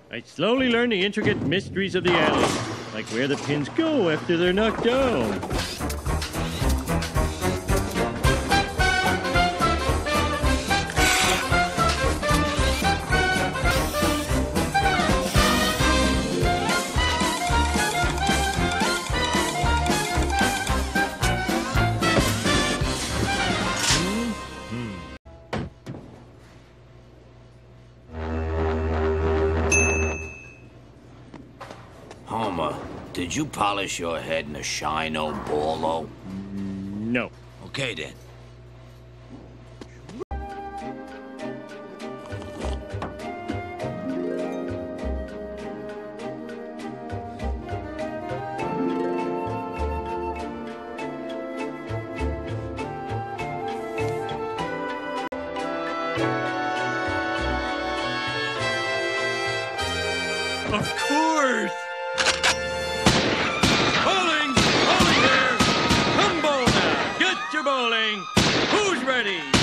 I slowly learn the intricate mysteries of the alley, like where the pins go after they're knocked down. Homer, did you polish your head in a Shino Bolo? No. Okay, then. Of course! Bowling! Bowling here! Come bowl now! Get your bowling! Who's ready?